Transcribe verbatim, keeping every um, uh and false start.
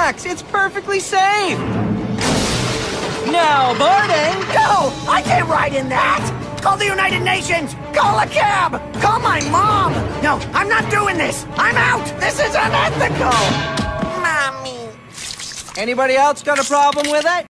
Relax, it's perfectly safe. Now boarding. No, I can't ride in that. Call the United Nations. Call a cab. Call my mom. No, I'm not doing this. I'm out. This is unethical. Mommy. Anybody else got a problem with it?